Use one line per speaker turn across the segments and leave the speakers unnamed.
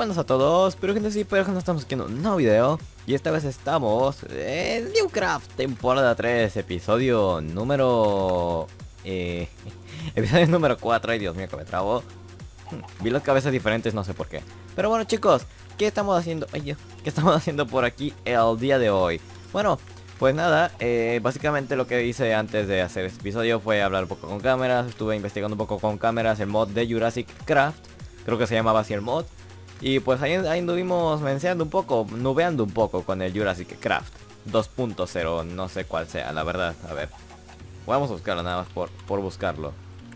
buenas a todos, pero gente sí, pero que no estamos aquí en un nuevo video. Y esta vez estamos en Newcraft, temporada 3, episodio número... episodio número 4, ay Dios mío que me trabo. Vi las cabezas diferentes, no sé por qué. Pero bueno chicos, ¿qué estamos haciendo? Ay Dios, ¿qué estamos haciendo por aquí el día de hoy? Bueno, pues nada, básicamente lo que hice antes de hacer este episodio fue hablar un poco con cámaras. Estuve investigando un poco con cámaras el mod de Jurassic Craft. Creo que se llamaba así el mod. Y pues ahí anduvimos mencionando un poco, nubeando un poco con el Jurassic Craft 2.0, no sé cuál sea, la verdad. A ver, vamos a buscarlo nada más por buscarlo.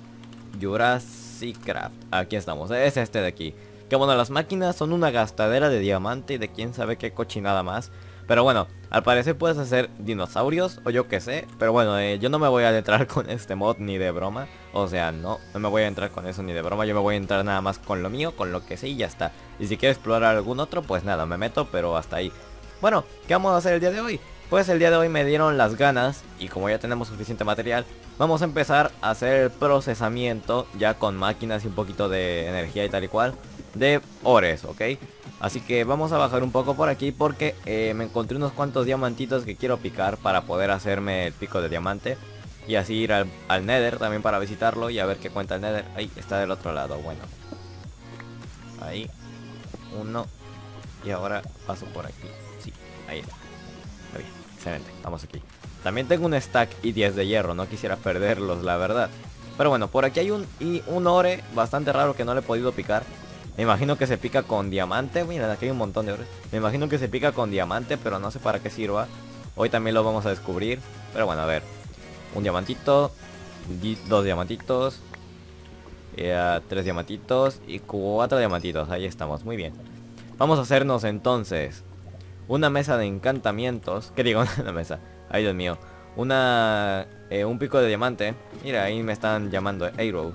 Jurassic Craft, aquí estamos, es este de aquí. Que bueno, las máquinas son una gastadera de diamante y de quién sabe qué cochinada más. Pero bueno, al parecer puedes hacer dinosaurios o yo qué sé. Pero bueno, yo no me voy a adentrar con este mod ni de broma. O sea, no me voy a entrar con eso ni de broma. Yo me voy a entrar nada más con lo mío, con lo que sé y ya está. Y si quiero explorar algún otro, pues nada, me meto, pero hasta ahí. Bueno, ¿qué vamos a hacer el día de hoy? Pues el día de hoy me dieron las ganas, y como ya tenemos suficiente material, vamos a empezar a hacer el procesamiento, ya con máquinas y un poquito de energía y tal y cual, de ores, ¿ok? Así que vamos a bajar un poco por aquí porque me encontré unos cuantos diamantitos que quiero picar para poder hacerme el pico de diamante. Y así ir al Nether también para visitarlo y a ver qué cuenta el Nether. Ahí está del otro lado, bueno. Ahí, uno. Y ahora paso por aquí. Sí, ahí está. Muy bien, excelente, vamos aquí. También tengo un stack y 10 de hierro, no quisiera perderlos, la verdad. Pero bueno, por aquí hay un ore bastante raro que no le he podido picar. Me imagino que se pica con diamante. Miren, aquí hay un montón de ores. Me imagino que se pica con diamante, pero no sé para qué sirva. Hoy también lo vamos a descubrir. Pero bueno, a ver. Un diamantito. Dos diamantitos. 3 diamantitos. Y 4 diamantitos. Ahí estamos, muy bien. Vamos a hacernos entonces una mesa de encantamientos. ¿Qué digo? Una mesa. Ay, Dios mío. Un pico de diamante. Mira, ahí me están llamando Arrows.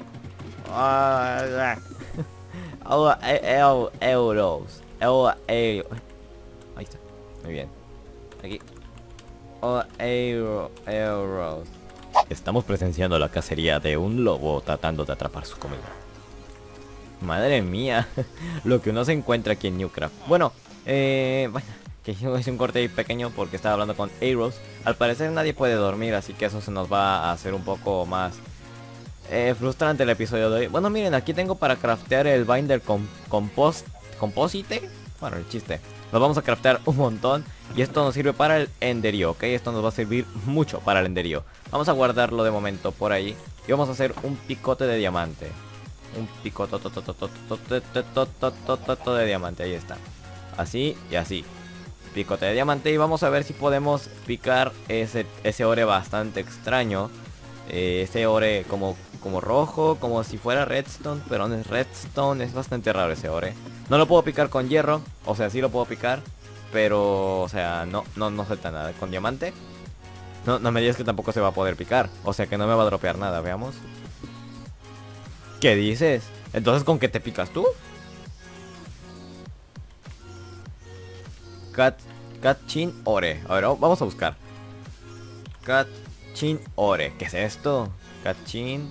Euros. Ahí está. Muy bien. Aquí. Euros. Estamos presenciando la cacería de un lobo tratando de atrapar su comida. Madre mía. Lo que uno se encuentra aquí en Newcraft. Bueno, bueno, que es un corte ahí pequeño porque estaba hablando con Arrows. Al parecer nadie puede dormir, así que eso se nos va a hacer un poco más frustrante el episodio de hoy. Bueno, miren, aquí tengo para craftear el binder composite. Bueno, el chiste. Nos vamos a craftear un montón. Y esto nos sirve para el enderío, ¿ok? Esto nos va a servir mucho para el enderío. Vamos a guardarlo de momento por ahí. Y vamos a hacer un picote de diamante. Un picote de diamante, ahí está. Así y así. Picote de diamante. Y vamos a ver si podemos picar ese ore bastante extraño. Ese ore como rojo, como si fuera redstone, pero no es redstone, es bastante raro ese ore. No lo puedo picar con hierro, o sea, sí lo puedo picar, pero, o sea, no suelta nada. Con diamante, no me digas que tampoco se va a poder picar, o sea, que no me va a dropear nada, veamos. ¿Qué dices? Entonces, ¿con qué te picas tú? Catchin ore, a ver, vamos a buscar. Catchin ore, ¿qué es esto? Catchin,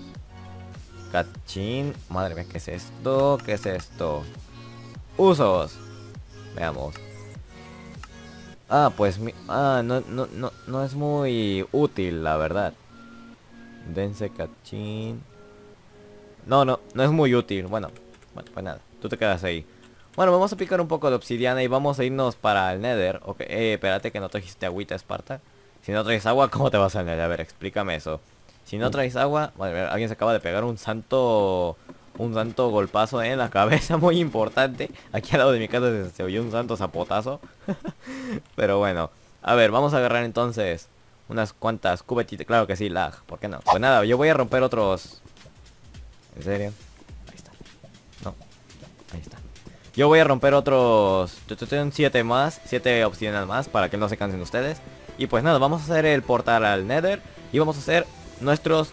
madre mía, ¿qué es esto? ¿Qué es esto? Usos. Veamos. Ah, pues no es muy útil, la verdad. Dense Catchin. No es muy útil. Bueno, pues nada, tú te quedas ahí. Bueno, vamos a picar un poco de obsidiana y vamos a irnos para el Nether. Ok, espérate que no trajiste agüita, Esparta. Si no traes agua, ¿cómo te vas al Nether? A ver, explícame eso. Si no traes agua, vale, alguien se acaba de pegar un santo golpazo en la cabeza, muy importante. Aquí al lado de mi casa se oyó un santo zapotazo. Pero bueno, a ver, vamos a agarrar entonces unas cuantas cubetitas. Claro que sí, lag, ¿por qué no? Pues nada, yo voy a romper otros. ¿En serio? Ahí está. No, ahí está. Yo voy a romper otros 7 más, 7 obsidianas más, para que no se cansen ustedes. Y pues nada, vamos a hacer el portal al Nether. Y vamos a hacer nuestras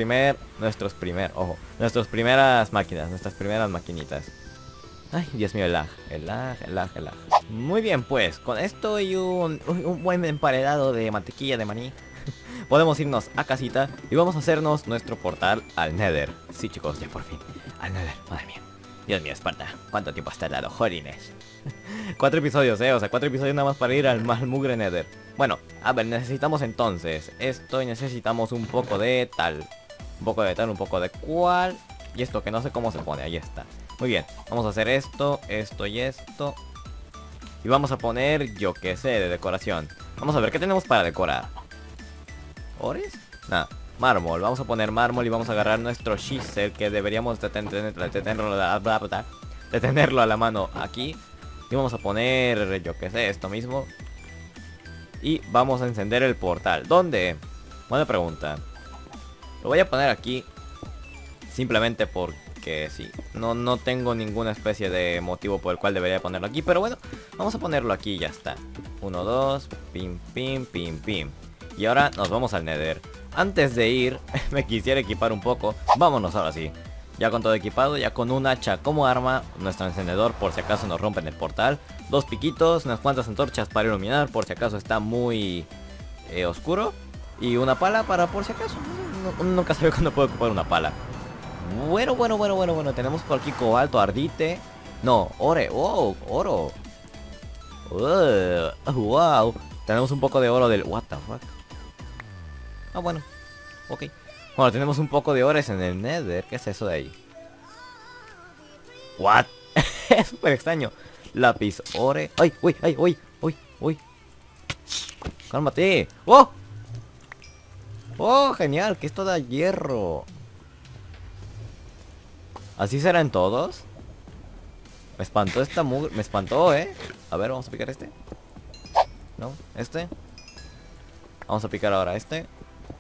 primeras máquinas, nuestras primeras maquinitas. Ay, Dios mío, el lag. Muy bien, pues, con esto y un buen emparedado de mantequilla de maní, podemos irnos a casita y vamos a hacernos nuestro portal al Nether. Sí, chicos, ya por fin, al Nether, madre mía. Dios mío, Esparta, ¿cuánto tiempo has tardado, jolines? 4 episodios, o sea, 4 episodios nada más para ir al mugre Nether. Bueno, a ver, necesitamos entonces esto y necesitamos un poco de tal. Un poco de tal, un poco de cual. Y esto que no sé cómo se pone, ahí está. Muy bien, vamos a hacer esto, esto y esto. Y vamos a poner, yo qué sé, de decoración. Vamos a ver, ¿qué tenemos para decorar? ¿Ores? Nada, mármol, vamos a poner mármol y vamos a agarrar nuestro chisel que deberíamos de tenerlo a la mano aquí. Y vamos a poner, yo qué sé, esto mismo. Y vamos a encender el portal. ¿Dónde? Buena pregunta. Lo voy a poner aquí. Simplemente porque sí. No tengo ninguna especie de motivo por el cual debería ponerlo aquí. Pero bueno, vamos a ponerlo aquí y ya está. 1, 2, pim, pim, pim, pim. Y ahora nos vamos al Nether. Antes de ir, me quisiera equipar un poco. Vámonos ahora sí. Ya con todo equipado, ya con un hacha como arma, nuestro encendedor por si acaso nos rompen el portal, 2 piquitos, unas cuantas antorchas para iluminar por si acaso está muy oscuro, y una pala para por si acaso. Uno nunca sabe cuándo puede ocupar una pala. Bueno, tenemos por aquí cobalto, ardite. No, ore, oh, oro. Wow. Tenemos un poco de oro del... What the fuck. Ah, bueno. Ok. Bueno, tenemos un poco de ores en el Nether. ¿Qué es eso de ahí? What? Es súper extraño. Lápiz, ore. ¡Ay! ¡Uy! ¡Ay! ¡Uy! ¡Uy! ¡Uy! ¡Cálmate! ¡Oh! ¡Oh! Genial, que esto da hierro. ¿Así serán todos? Me espantó esta mugre. Me espantó, ¿eh? A ver, vamos a picar este. ¿No? ¿Este? Vamos a picar ahora este.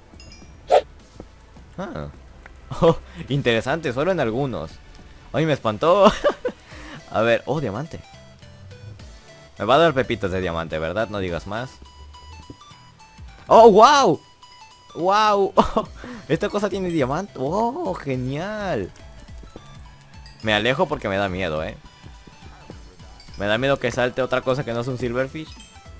Ah. Oh, interesante, solo en algunos. Ay, me espantó. A ver, oh, diamante. Me va a dar pepitas de diamante, ¿verdad? No digas más. Oh, wow. Wow. Oh, esta cosa tiene diamante. Oh, genial. Me alejo porque me da miedo, Me da miedo que salte otra cosa que no es un silverfish.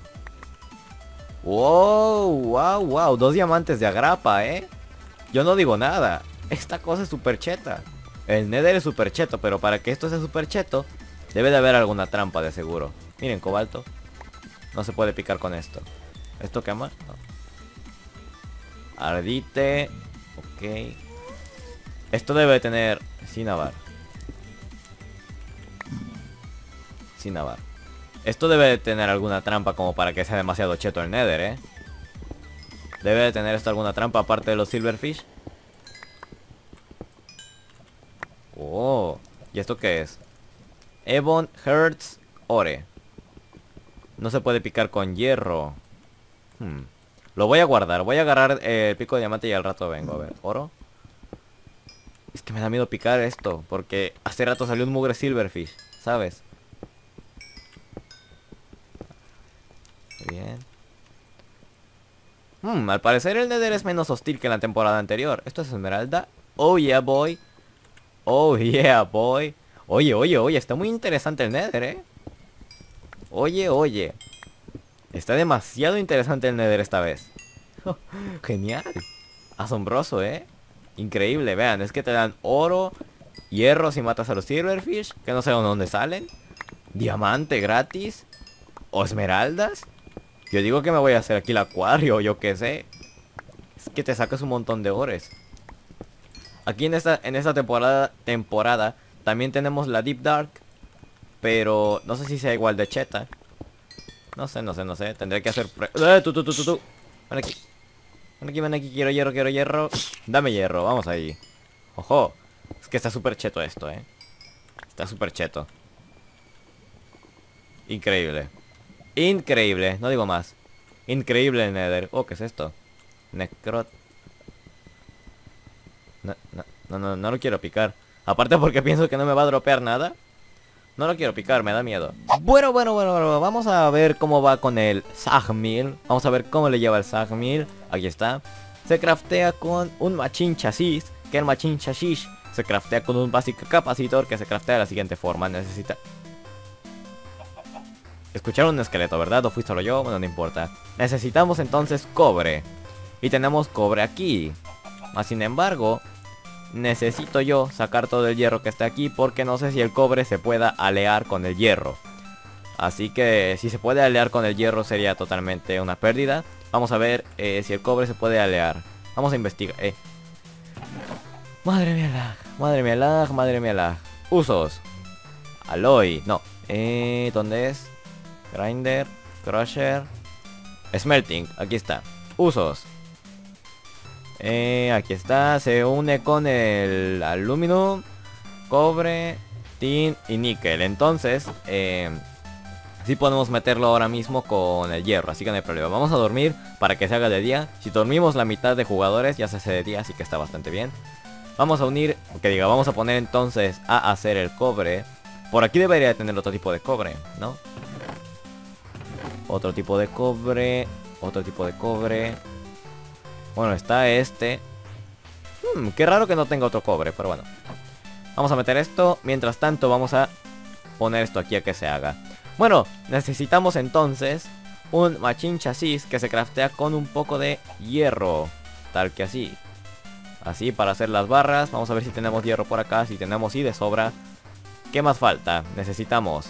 Wow. 2 diamantes de agrapa, Yo no digo nada. Esta cosa es super cheta. El Nether es super cheto, pero para que esto sea super cheto, debe de haber alguna trampa de seguro. Miren, cobalto. No se puede picar con esto. ¿Esto quema? No. Ardite. Ok. Esto debe de tener... Cinnabar. Esto debe de tener alguna trampa como para que sea demasiado cheto el Nether, Debe de tener esto alguna trampa aparte de los silverfish. Oh, ¿y esto qué es? Ebon Hearts Ore. No se puede picar con hierro. Lo voy a guardar. Voy a agarrar el pico de diamante y al rato vengo. A ver, oro. Es que me da miedo picar esto, porque hace rato salió un mugre silverfish, ¿sabes? Bien. Al parecer el Nether es menos hostil que en la temporada anterior. Esto es esmeralda. Oh yeah, boy. Oh yeah, boy. Oye, está muy interesante el Nether, Oye. Está demasiado interesante el Nether esta vez. Genial. Asombroso, Increíble, vean, es que te dan oro, hierro si matas a los silverfish, que no sé dónde salen. Diamante gratis. O esmeraldas. Yo digo que me voy a hacer aquí el acuario, yo qué sé. Es que te sacas un montón de ores. Aquí en esta temporada también tenemos la Deep Dark. Pero no sé si sea igual de cheta. No sé. Tendré que hacer... Tú. Ven aquí, quiero hierro. Dame hierro, vamos ahí. Ojo. Es que está súper cheto esto, Está súper cheto. Increíble, no digo más. Increíble el Nether. Oh, ¿qué es esto? Necrot. No lo quiero picar. Aparte porque pienso que no me va a dropear nada. No lo quiero picar, me da miedo. Bueno, vamos a ver cómo va con el Sagmeal. Vamos a ver cómo le lleva el Sagmeal. Aquí está. Se craftea con un Machine Chassis, que el Machine Chassis se craftea con un Basic Capacitor, que se craftea de la siguiente forma. Necesita... Escucharon un esqueleto, ¿verdad? ¿O fui solo yo? Bueno, no importa. Necesitamos entonces cobre. Y tenemos cobre aquí. Más sin embargo, necesito yo sacar todo el hierro que está aquí, porque no sé si el cobre se pueda alear con el hierro. Así que si se puede alear con el hierro sería totalmente una pérdida. Vamos a ver si el cobre se puede alear. Vamos a investigar. Madre mía lag, madre mía lag, madre mía lag. Usos. Alloy, no. ¿Dónde es? Grinder, Crusher, Smelting, aquí está. Usos. Aquí está, se une con el aluminio, cobre, tin y níquel. Entonces, sí podemos meterlo ahora mismo con el hierro, así que no hay problema. Vamos a dormir para que se haga de día. Si dormimos la mitad de jugadores ya se hace de día, así que está bastante bien. Vamos a unir, vamos a poner entonces a hacer el cobre. Por aquí debería tener otro tipo de cobre, ¿no? Otro tipo de cobre, otro tipo de cobre. Bueno, está este. Qué raro que no tenga otro cobre, pero bueno. Vamos a meter esto. Mientras tanto vamos a poner esto aquí a que se haga. Bueno, necesitamos entonces un machine chasis que se craftea con un poco de hierro. Tal que así. Así para hacer las barras. Vamos a ver si tenemos hierro por acá. Si tenemos y de sobra. ¿Qué más falta? Necesitamos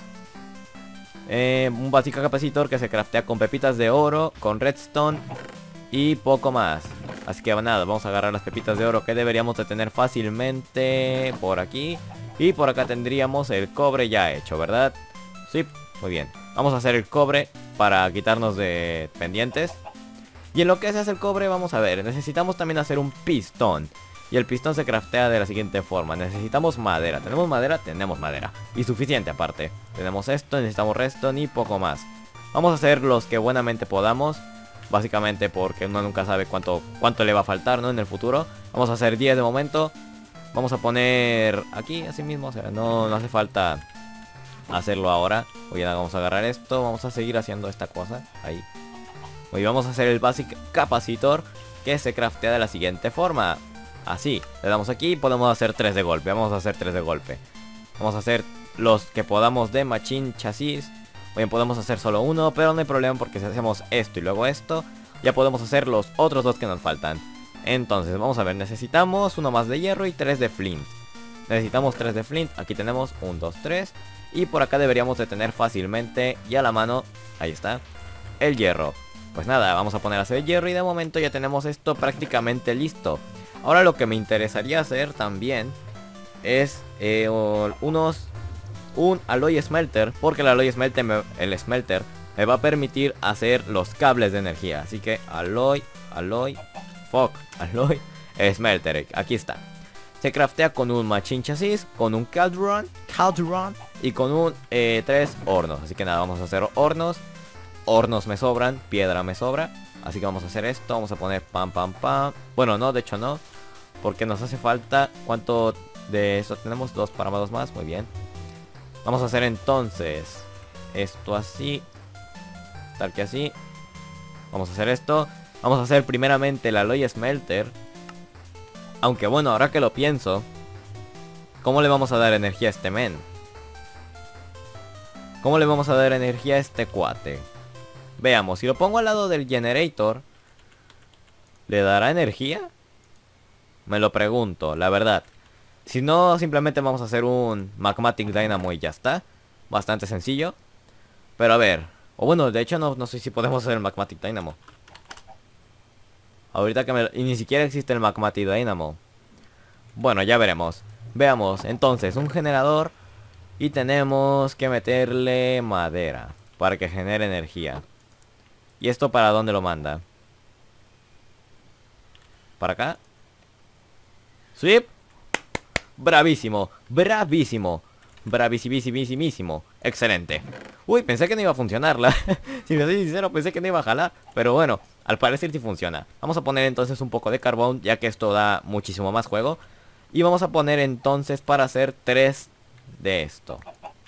un básico capacitor que se craftea con pepitas de oro, con redstone y poco más. Así que nada, vamos a agarrar las pepitas de oro que deberíamos de tener fácilmente por aquí. Y por acá tendríamos el cobre ya hecho, ¿verdad? Sí, muy bien. Vamos a hacer el cobre para quitarnos de pendientes. Y en lo que se hace el cobre, vamos a ver, necesitamos también hacer un pistón. Y el pistón se craftea de la siguiente forma. Necesitamos madera. ¿Tenemos madera? Tenemos madera. Y suficiente aparte. Tenemos esto, necesitamos redstone y poco más. Vamos a hacer los que buenamente podamos. Básicamente porque uno nunca sabe cuánto le va a faltar, ¿no? En el futuro. Vamos a hacer 10 de momento. Vamos a poner aquí, así mismo. O sea, no hace falta hacerlo ahora. Oye, vamos a agarrar esto. Vamos a seguir haciendo esta cosa. Ahí. Hoy vamos a hacer el basic capacitor, que se craftea de la siguiente forma. Así, le damos aquí y podemos hacer 3 de golpe. Vamos a hacer 3 de golpe. Vamos a hacer los que podamos de machine chasis. Bien, podemos hacer solo uno, pero no hay problema porque si hacemos esto y luego esto, ya podemos hacer los otros dos que nos faltan. Entonces, vamos a ver, necesitamos uno más de hierro y 3 de flint. Necesitamos 3 de flint, aquí tenemos 1, 2, 3. Y por acá deberíamos de tener fácilmente y a la mano, ahí está, el hierro. Pues nada, vamos a poner a hacer el hierro y de momento ya tenemos esto prácticamente listo. Ahora lo que me interesaría hacer también es un alloy smelter, porque el alloy smelter me va a permitir hacer los cables de energía. Así que alloy smelter, aquí está. Se craftea con un machine chasis, con un cauldron y con un 3 hornos. Así que nada, vamos a hacer hornos. Hornos me sobran, piedra me sobra. Así que vamos a hacer esto, vamos a poner pam. Bueno, no, de hecho no, porque nos hace falta. ¿Cuánto de eso tenemos? 2 para 2 más, muy bien. Vamos a hacer entonces esto así, tal que así. Vamos a hacer esto. Vamos a hacer primeramente el alloy smelter. Aunque bueno, ahora que lo pienso, ¿cómo le vamos a dar energía a este men? ¿Cómo le vamos a dar energía a este cuate? Veamos, si lo pongo al lado del generator, ¿le dará energía? Me lo pregunto, la verdad. Si no, simplemente vamos a hacer un Magmatic Dynamo y ya está. Bastante sencillo. Pero a ver, o bueno, de hecho no sé si podemos hacer el Magmatic Dynamo. Ahorita que y ni siquiera existe el Magmatic Dynamo. Bueno, ya veremos. Veamos, entonces, un generador. Y tenemos que meterle madera para que genere energía. ¿Y esto para dónde lo manda? ¿Para acá? ¡Sweep! Bravísimo, bravísimo. Bravísimísimo. Excelente. Uy, pensé que no iba a funcionarla. Si me soy sincero, pensé que no iba a jalar. Pero bueno, al parecer sí funciona. Vamos a poner entonces un poco de carbón, ya que esto da muchísimo más juego. Y vamos a poner entonces para hacer 3 de esto.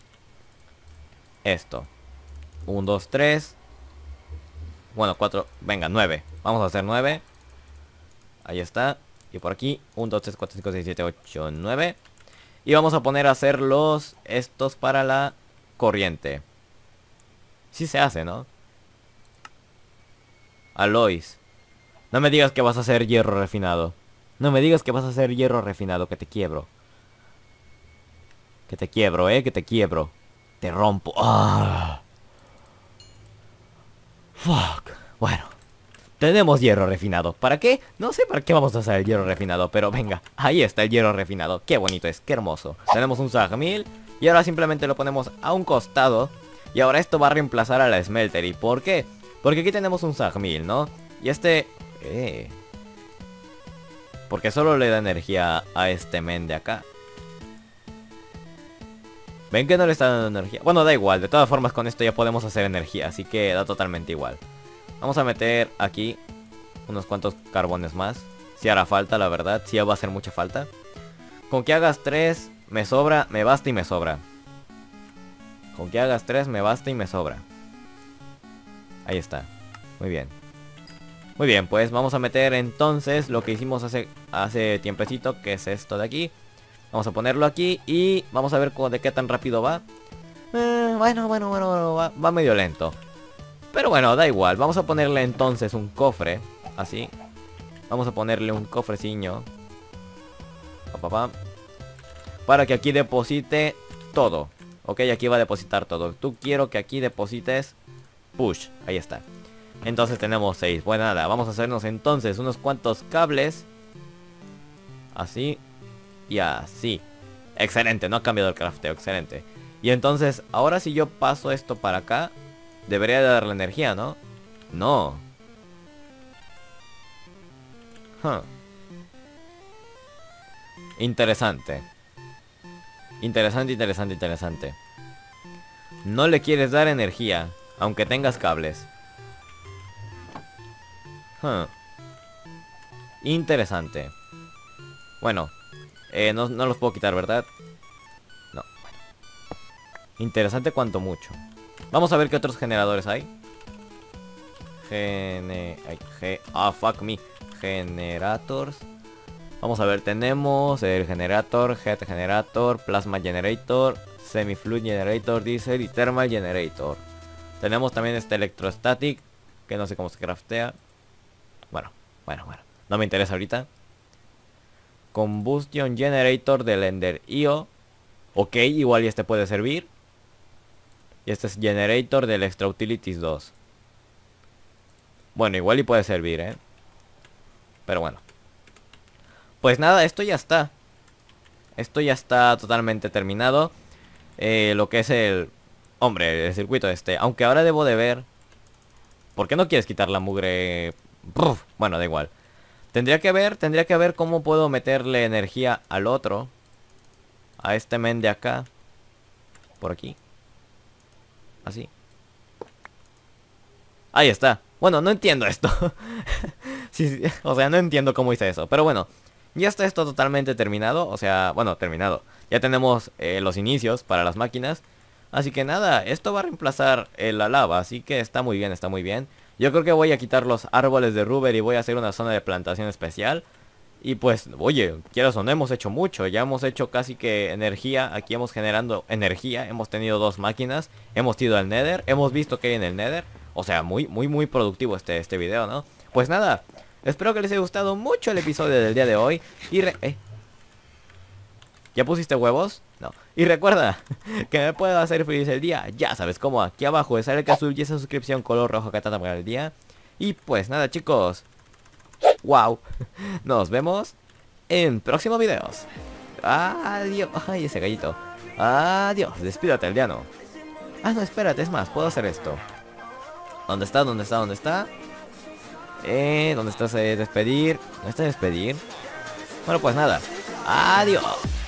Esto. 1, 2, 3. Bueno, 4. Venga, 9. Vamos a hacer 9. Ahí está. Y por aquí 1, 2, 3, 4, 5, 6, 7, 8, 9. Y vamos a poner a hacer estos para la corriente. Sí se hace, ¿no? Alloys. No me digas que vas a hacer hierro refinado. No me digas que vas a hacer hierro refinado, que te quiebro. Que te quiebro, que te quiebro. Te rompo. ¡Ah! Fuck. Bueno. Tenemos hierro refinado. ¿Para qué? No sé para qué vamos a hacer el hierro refinado, pero venga. Ahí está el hierro refinado. Qué bonito es, qué hermoso. Tenemos un Sagmil. Y ahora simplemente lo ponemos a un costado. Y ahora esto va a reemplazar a la Smeltery. ¿Por qué? Porque aquí tenemos un Sagmil, ¿no? Y este... porque solo le da energía a este men de acá. ¿Ven que no le está dando energía? Bueno, da igual. De todas formas con esto ya podemos hacer energía. Así que da totalmente igual. Vamos a meter aquí unos cuantos carbones más. Si hará falta, la verdad. Si va a hacer mucha falta. Con que hagas 3, me sobra, me basta y me sobra. Con que hagas 3, me basta y me sobra. Ahí está. Muy bien. Muy bien, pues vamos a meter entonces lo que hicimos hace tiempecito, que es esto de aquí. Vamos a ponerlo aquí y vamos a ver de qué tan rápido va. Bueno, va medio lento. Pero bueno, da igual. Vamos a ponerle entonces un cofre. Así. Vamos a ponerle un cofreciño. Para que aquí deposite todo. Ok, aquí va a depositar todo. Tú quiero que aquí deposites push. Ahí está. Entonces tenemos 6. Bueno, nada. Vamos a hacernos entonces unos cuantos cables. Así. Y así. Excelente. No ha cambiado el crafteo. Excelente. Y entonces, ahora si yo paso esto para acá, debería de darle energía, ¿no? No. Interesante. Interesante. No le quieres dar energía, aunque tengas cables. Interesante. Bueno, no los puedo quitar, ¿verdad? No. Bueno. Interesante cuanto mucho. Vamos a ver qué otros generadores hay. Fuck me. Generators. Vamos a ver, tenemos el generator, Heat Generator, Plasma Generator, Semi-Fluid Generator, Diesel y Thermal Generator. Tenemos también este Electrostatic, que no sé cómo se craftea. Bueno. No me interesa ahorita. Combustion Generator del Ender Io. Ok, igual y este puede servir. Y este es Generator del Extra Utilities 2. Bueno, igual y puede servir, pero bueno. Pues nada, esto ya está. Esto ya está totalmente terminado. Lo que es el circuito este. Aunque ahora debo de ver. ¿Por qué no quieres quitar la mugre? Bueno, da igual. Tendría que ver cómo puedo meterle energía al otro. A este men de acá. Por aquí. Así. Ahí está. Bueno, no entiendo esto. Sí, o sea, no entiendo cómo hice eso. Pero bueno, ya está esto totalmente terminado. O sea, bueno, terminado. Ya tenemos los inicios para las máquinas. Así que nada, esto va a reemplazar la lava. Así que está muy bien, está muy bien. Yo creo que voy a quitar los árboles de Rubber y voy a hacer una zona de plantación especial. Y pues, oye, quieras o no, hemos hecho mucho. Ya hemos hecho casi que energía. Aquí hemos generando energía. Hemos tenido 2 máquinas. Hemos ido al Nether. Hemos visto que hay en el Nether. O sea, muy productivo este video, ¿no? Pues nada, espero que les haya gustado mucho el episodio del día de hoy. Y ¿ya pusiste huevos? No. Y recuerda que me puedo hacer feliz el día. Ya sabes cómo. Aquí abajo es el azul y esa suscripción color rojo katana para el día. Y pues nada, chicos. Wow. Nos vemos en próximos videos. Adiós. Ay, ese gallito. Adiós. Despídate, aldeano. Ah, no, espérate, es más, puedo hacer esto. ¿Dónde está? ¿Dónde está? ¿Dónde está? ¿Dónde está despedir? ¿No está despedir? Bueno, pues nada. Adiós.